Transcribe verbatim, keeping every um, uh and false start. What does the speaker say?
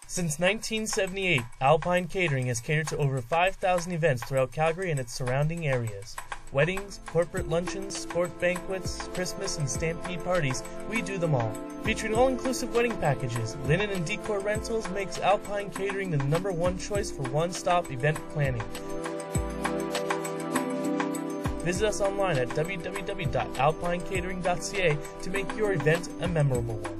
Since nineteen seventy-eight, Alpine Catering has catered to over five thousand events throughout Calgary and its surrounding areas. Weddings, corporate luncheons, sport banquets, Christmas and stampede parties, we do them all. Featuring all-inclusive wedding packages, linen and decor rentals makes Alpine Catering the number one choice for one-stop event planning. Visit us online at w w w dot alpine catering dot c a to make your event a memorable one.